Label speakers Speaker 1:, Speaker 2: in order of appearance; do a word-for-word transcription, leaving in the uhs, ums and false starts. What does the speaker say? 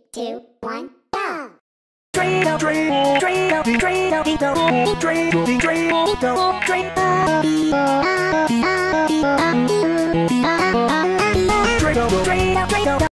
Speaker 1: two, one, go!
Speaker 2: Dreidel, dreidel, dreidel, dreidel, dreidel, dreidel, dreidel, dreidel, dreidel, dreidel.